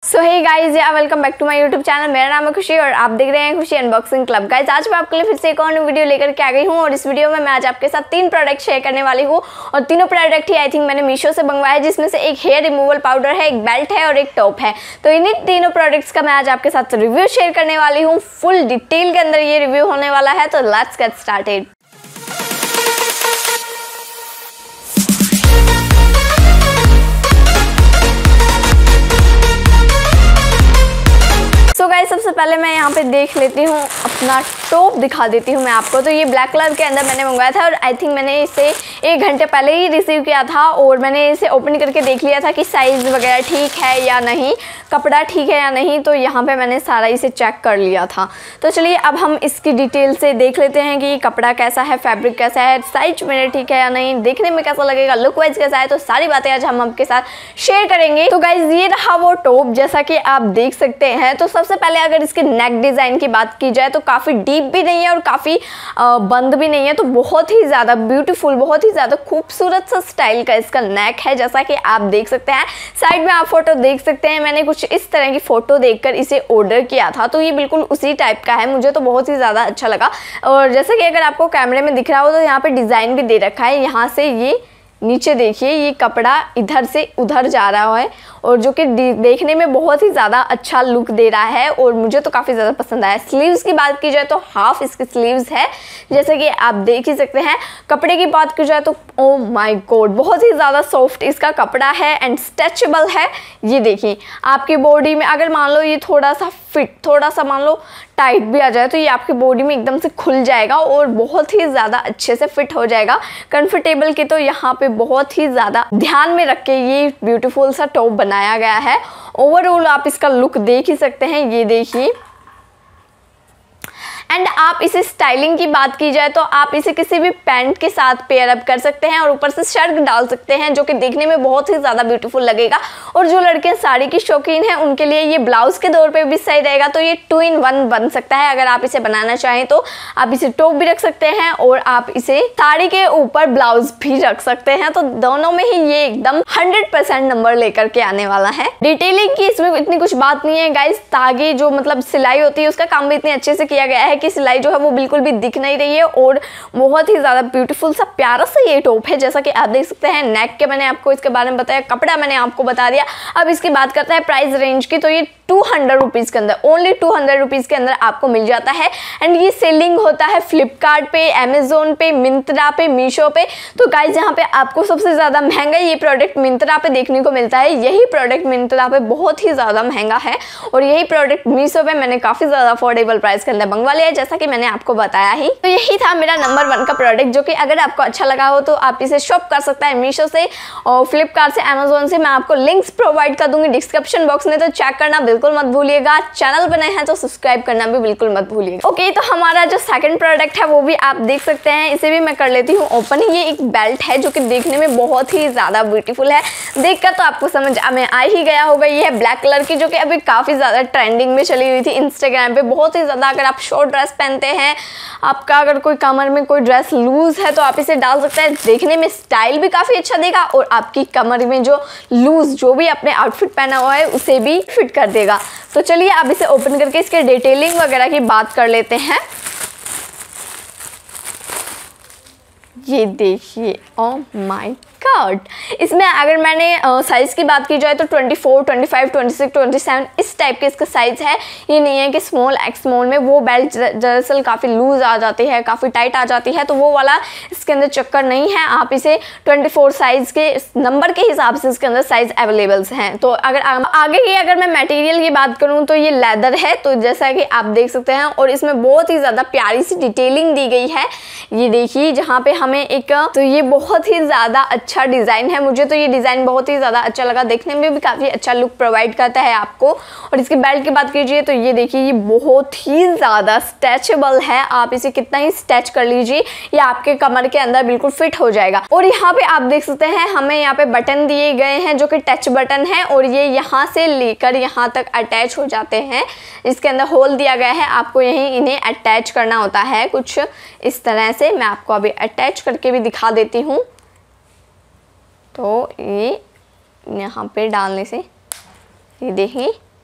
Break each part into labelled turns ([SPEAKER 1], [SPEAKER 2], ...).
[SPEAKER 1] So hey guys yeah welcome back to my YouTube channel. मेरा नाम है खुशी और आप देख रहे हैं खुशी अनबॉक्सिंग क्लब। गाइज आज मैं आपके लिए फिर से एक और वीडियो लेकर के आ गई हूँ और इस वीडियो में मैं आज आपके साथ 3 प्रोडक्ट शेयर करने वाली हूँ और तीनों प्रोडक्ट ही आई थिंक मैंने मीशो से मंगवाया है, जिसमें से एक हेयर रिमूवल पाउडर है, एक बेल्ट है और एक टॉप है। तो इन्हीं तीनों प्रोडक्ट्स का मैं आज आपके साथ रिव्यू शेयर करने वाली हूँ। फुल डिटेल के अंदर ये रिव्यू होने वाला है, तो let's get started. So guys सबसे पहले मैं यहाँ पे देख लेती हूँ, अपना टॉप दिखा देती हूँ मैं आपको। तो ये ब्लैक कलर के अंदर मैंने मंगवाया था और आई थिंक मैंने इसे 1 घंटे पहले ही रिसीव किया था और मैंने इसे ओपन करके देख लिया था कि साइज़ वगैरह ठीक है या नहीं, कपड़ा ठीक है या नहीं। तो यहाँ पे मैंने सारा इसे चेक कर लिया था। तो चलिए अब हम इसकी डिटेल से देख लेते हैं कि कपड़ा कैसा है, फैब्रिक कैसा है, साइज मेरे ठीक है या नहीं, देखने में कैसा लगेगा, लुक वाइज कैसा है। तो सारी बातें आज हम आपके साथ शेयर करेंगे। तो गाइज ये रहा वो टॉप, जैसा कि आप देख सकते हैं। तो सबसे पहले अगर इसके नेक डिज़ाइन की बात की जाए तो काफ़ी डीप भी नहीं है और काफ़ी बंद भी नहीं है। तो बहुत ही ज़्यादा ब्यूटीफुल, बहुत ही ज़्यादा खूबसूरत सा स्टाइल का इसका नेक है, जैसा कि आप देख सकते हैं। साइड में आप फोटो देख सकते हैं, मैंने कुछ इस तरह की फ़ोटो देखकर इसे ऑर्डर किया था। तो ये बिल्कुल उसी टाइप का है, मुझे तो बहुत ही ज़्यादा अच्छा लगा। और जैसे कि अगर आपको कैमरे में दिख रहा हो तो यहाँ पे डिज़ाइन भी दे रखा है। यहाँ से ये नीचे देखिए, ये कपड़ा इधर से उधर जा रहा है और जो कि देखने में बहुत ही ज़्यादा अच्छा लुक दे रहा है और मुझे तो काफ़ी ज़्यादा पसंद आया। स्लीव्स की बात की जाए तो हाफ इसकी स्लीव्स है, जैसे कि आप देख ही सकते हैं। कपड़े की बात की जाए तो ओ माय गॉड, बहुत ही ज़्यादा सॉफ्ट इसका कपड़ा है एंड स्ट्रेचेबल है। ये देखिए आपकी बॉडी में अगर मान लो ये थोड़ा सा फिट, थोड़ा सा मान लो टाइट भी आ जाए तो ये आपकी बॉडी में एकदम से खुल जाएगा और बहुत ही ज़्यादा अच्छे से फिट हो जाएगा। कंफर्टेबल की तो यहाँ पे बहुत ही ज़्यादा ध्यान में रख के ये ब्यूटीफुल सा टॉप बनाया गया है। ओवरऑल आप इसका लुक देख ही सकते हैं, ये देखिए। एंड आप इसे स्टाइलिंग की बात की जाए तो आप इसे किसी भी पैंट के साथ पेयर अप कर सकते हैं और ऊपर से शर्ट डाल सकते हैं, जो कि देखने में बहुत ही ज़्यादा ब्यूटीफुल लगेगा। और जो लड़के साड़ी की शौकीन हैं उनके लिए ये ब्लाउज के तौर पे भी सही रहेगा। तो ये 2 in 1 बन सकता है। अगर आप इसे बनाना चाहें तो आप इसे टॉप भी रख सकते हैं और आप इसे साड़ी के ऊपर ब्लाउज भी रख सकते हैं। तो दोनों में ही ये एकदम 100% नंबर लेकर के आने वाला है। डिटेलिंग की इसमें इतनी कुछ बात नहीं है गाइज। तागे जो मतलब सिलाई होती है उसका काम भी इतने अच्छे से किया गया है कि सिलाई जो है वो बिल्कुल भी दिख नहीं रही है और बहुत ही ज़्यादा ब्यूटीफुल सा प्यारा सा ये टॉप है, जैसा कि आप देख सकते हैं। नेक के मैंने आपको इसके बारे में बताया, कपड़ा मैंने आपको बता दिया। अब इसकी बात करते हैं प्राइस रेंज की। तो ये 200 रुपीज़ के अंदर, ओनली 200 रुपीज़ के अंदर आपको मिल जाता है। एंड ये सेलिंग होता है फ्लिपकार्ट पे, अमेजोन पे, मिंत्रा पे, मीशो पे। तो गाइज यहाँ पे आपको सबसे ज़्यादा महंगा ये प्रोडक्ट मिंत्रा पे देखने को मिलता है। यही प्रोडक्ट मिंत्रा पे बहुत ही ज़्यादा महंगा है और यही प्रोडक्ट मीशो पे मैंने काफ़ी ज़्यादा अफोर्डेबल प्राइस के अंदर मंगवा लिया है, जैसा कि मैंने आपको बताया ही। तो यही था मेरा नंबर 1 का प्रोडक्ट, जो कि अगर आपको अच्छा लगा हो तो आप इसे शॉप कर सकते हैं मीशो से और फ्लिपकार्ट से, अमेजोन से। मैं आपको लिंक्स प्रोवाइड कर दूंगी डिस्क्रिप्शन बॉक्स में, तो चेक करना बिल्कुल मत भूलिएगा। चैनल पर नए हैं तो सब्सक्राइब करना भी बिल्कुल मत भूलिएगा। ओके, तो हमारा जो सेकंड प्रोडक्ट है वो भी आप देख सकते हैं। इसे भी मैं कर लेती हूँ ओपन। ये एक बेल्ट है जो कि देखने में बहुत ही ज़्यादा ब्यूटीफुल है। देखकर तो आपको समझ में आ ही गया होगा। ये है ब्लैक कलर की, जो कि अभी काफ़ी ज़्यादा ट्रेंडिंग में चली हुई थी इंस्टाग्राम पे। बहुत ही ज़्यादा अगर आप शॉर्ट ड्रेस पहनते हैं, आपका अगर कोई कमर में कोई ड्रेस लूज है तो आप इसे डाल सकते हैं। देखने में स्टाइल भी काफ़ी अच्छा देगा और आपकी कमर में जो लूज जो भी आपने आउटफिट पहना हुआ है उसे भी फिट कर देगा। तो चलिए अब इसे ओपन करके इसके डिटेलिंग वगैरह की बात कर लेते हैं। ये देखिए, ओह माय गॉड। इसमें अगर मैंने साइज़ की बात की जाए तो 24, 25, 26, 27 इस टाइप के इसका साइज़ है। ये नहीं है कि स्मॉल एक्स स्मॉल में वो बेल्ट दरअसल काफ़ी लूज़ आ जाती है, काफ़ी टाइट आ जाती है, तो वो वाला इसके अंदर चक्कर नहीं है। आप इसे 24 साइज़ के नंबर के हिसाब से इसके अंदर साइज़ अवेलेबल्स हैं। तो अगर आगे की अगर मैं मटेरियल की बात करूँ तो ये लेदर है, तो जैसा कि आप देख सकते हैं। और इसमें बहुत ही ज़्यादा प्यारी सी डिटेलिंग दी गई है। ये देखिए जहाँ पे हमें एक, तो ये बहुत ही ज़्यादा अच्छा डिज़ाइन है। मुझे तो ये डिज़ाइन बहुत ही ज़्यादा अच्छा लगा, देखने में भी काफ़ी अच्छा लुक प्रोवाइड करता है आपको। और इसकी बेल्ट की बात कीजिए तो ये देखिए, ये बहुत ही ज़्यादा स्ट्रेचेबल है। आप इसे कितना ही स्ट्रेच कर लीजिए, ये आपके कमर के अंदर बिल्कुल फिट हो जाएगा। और यहाँ पे आप देख सकते हैं हमें यहाँ पे बटन दिए गए हैं जो कि टच बटन है और ये यहाँ से लेकर यहाँ तक अटैच हो जाते हैं। इसके अंदर होल दिया गया है, आपको यहीं इन्हें अटैच करना होता है कुछ इस तरह से। मैं आपको अभी अटैच करके भी दिखा देती हूँ। तो ये यहाँ पे डालने से ये देखिए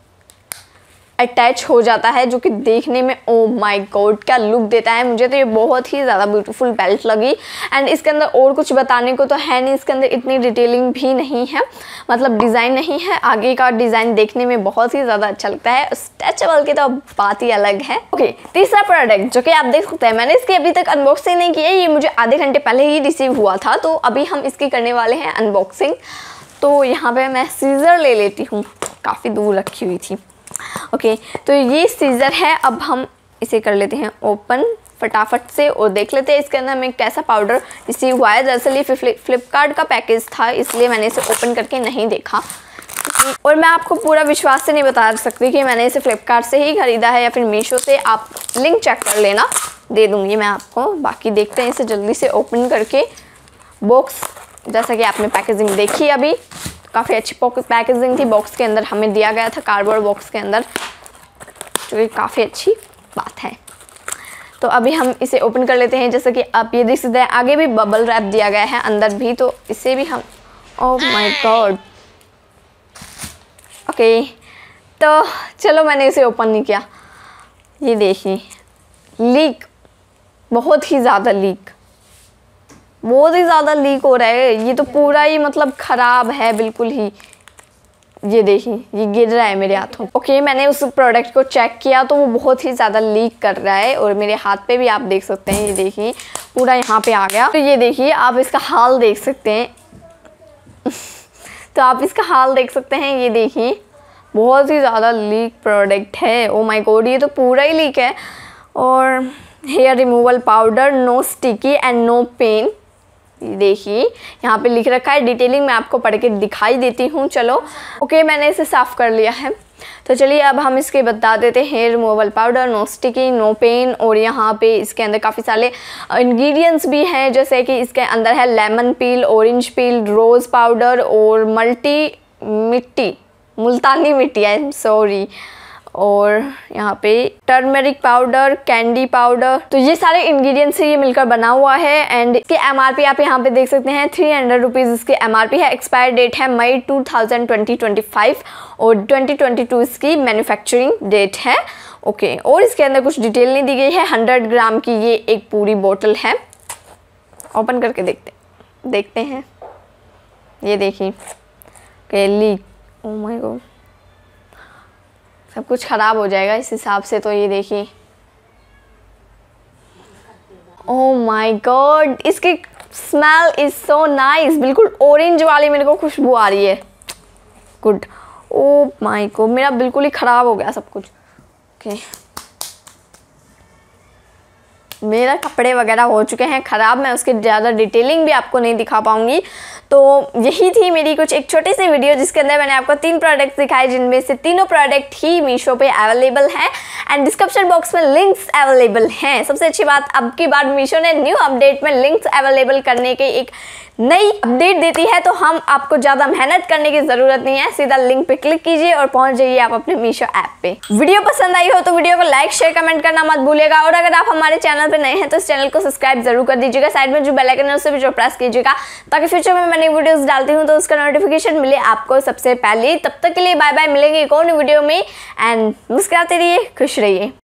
[SPEAKER 1] अटैच हो जाता है, जो कि देखने में ओ माय गॉड क्या लुक देता है। मुझे तो ये बहुत ही ज़्यादा ब्यूटीफुल बेल्ट लगी। एंड इसके अंदर और कुछ बताने को तो है नहीं, इसके अंदर इतनी डिटेलिंग भी नहीं है, मतलब डिज़ाइन नहीं है। आगे का डिज़ाइन देखने में बहुत ही ज़्यादा अच्छा लगता है, स्ट्रेचेबल की तो बात ही अलग है। ओके, तीसरा प्रोडक्ट जो कि आप देख सकते हैं, मैंने इसकी अभी तक अनबॉक्सिंग नहीं की है, ये मुझे आधे घंटे पहले ही रिसीव हुआ था, तो अभी हम इसकी करने वाले हैं अनबॉक्सिंग। तो यहाँ पे मैं सीज़र ले लेती हूँ, काफ़ी दूर रखी हुई थी। ओके, तो ये सीज़र है, अब हम इसे कर लेते हैं ओपन फटाफट से और देख लेते हैं इसके अंदर हमें कैसा पाउडर रिसीव हुआ है। दरअसल ये फ्लिपकार्ट का पैकेज था, इसलिए मैंने इसे ओपन करके नहीं देखा, और मैं आपको पूरा विश्वास से नहीं बता सकती कि मैंने इसे फ्लिपकार्ट से ही ख़रीदा है या फिर मीशो से। आप लिंक चेक कर लेना, दे दूँगी मैं आपको। बाकी देखते हैं इसे जल्दी से ओपन करके। बॉक्स जैसा कि आपने पैकेजिंग देखी अभी, काफ़ी अच्छी पैकेजिंग थी। बॉक्स के अंदर हमें दिया गया था कार्डबोर्ड बॉक्स के अंदर, जो कि काफ़ी अच्छी बात है। तो अभी हम इसे ओपन कर लेते हैं। जैसे कि आप ये देख सकते हैं, आगे भी बबल रैप दिया गया है, अंदर भी, तो इसे भी हम ओह माय गॉड। ओके, तो चलो मैंने इसे ओपन नहीं किया। ये देखिए लीक, बहुत ही ज़्यादा लीक हो रहा है। ये तो पूरा ही मतलब ख़राब है बिल्कुल ही। ये देखिए ये गिर रहा है मेरे हाथों। ओके, मैंने उस प्रोडक्ट को चेक किया तो वो बहुत ही ज़्यादा लीक कर रहा है, और मेरे हाथ पे भी आप देख सकते हैं, ये देखिए पूरा यहाँ पे आ गया। तो ये देखिए आप इसका हाल देख सकते हैं तो आप इसका हाल देख सकते हैं, ये देखिए बहुत ही ज़्यादा लीक प्रोडक्ट है। ओ माय गॉड, ये तो पूरा ही लीक है। और hair removal powder, no sticky and no pain. देखिए यहाँ पे लिख रखा है, डिटेलिंग मैं आपको पढ़ के दिखाई देती हूँ। चलो ओके, मैंने इसे साफ़ कर लिया है। तो चलिए अब हम इसके बता देते हैं। Hair removal powder, no sticky, no pain, और यहाँ पे इसके अंदर काफ़ी सारे इंग्रेडिएंट्स भी हैं, जैसे कि इसके अंदर है lemon peel, orange peel, rose powder और मुल्तानी मिट्टी, आई एम सॉरी, और यहाँ पे टर्मरिक पाउडर, कैंडी पाउडर। तो ये सारे इंग्रेडिएंट्स से ये मिलकर बना हुआ है। एंड इसके MRP आप यहाँ पे देख सकते हैं, 300 रुपीज़ इसके MRP है। एक्सपायर डेट है मई 2025 और 2022 इसकी मैन्युफैक्चरिंग डेट है। ओके, और इसके अंदर कुछ डिटेल नहीं दी गई है। 100 ग्राम की ये एक पूरी बोतल है। ओपन करके देखते हैं। ये देखिए लीक, ओह माय गॉड, सब कुछ ख़राब हो जाएगा इस हिसाब से। तो ये देखिए ओह माय गॉड, इसकी स्मेल इज़ सो नाइस, बिल्कुल ऑरेंज वाली मेरे को खुशबू आ रही है। गुड, ओह माय गॉड, मेरा बिल्कुल ही ख़राब हो गया सब कुछ। ओके, मेरा कपड़े वगैरह हो चुके हैं ख़राब, मैं उसकी ज़्यादा डिटेलिंग भी आपको नहीं दिखा पाऊँगी। तो यही थी मेरी कुछ एक छोटी सी वीडियो, जिसके अंदर मैंने आपको 3 प्रोडक्ट्स दिखाए, जिनमें से तीनों प्रोडक्ट ही मीशो पे अवेलेबल हैं एंड डिस्क्रिप्शन बॉक्स में लिंक्स अवेलेबल हैं। सबसे अच्छी बात, अब की बार मीशो ने न्यू अपडेट में लिंक्स अवेलेबल करने के एक नई अपडेट देती है, तो हम आपको ज़्यादा मेहनत करने की ज़रूरत नहीं है, सीधा लिंक पे क्लिक कीजिए और पहुंच जाइए आप अपने मीशो ऐप पे। वीडियो पसंद आई हो तो वीडियो को लाइक, शेयर, कमेंट करना मत भूलिएगा, और अगर आप हमारे चैनल पे नए हैं तो इस चैनल को सब्सक्राइब जरूर कर दीजिएगा। साइड में जो बेल आइकन है उसे भी जो प्रेस कीजिएगा, ताकि फ्यूचर में मैं नई वीडियोस डालती हूँ तो उसका नोटिफिकेशन मिले आपको सबसे पहले। तब तक के लिए बाय बाय, मिलेंगे एक और वीडियो में, एंड मुस्कुराते रहिए, खुश रहिए।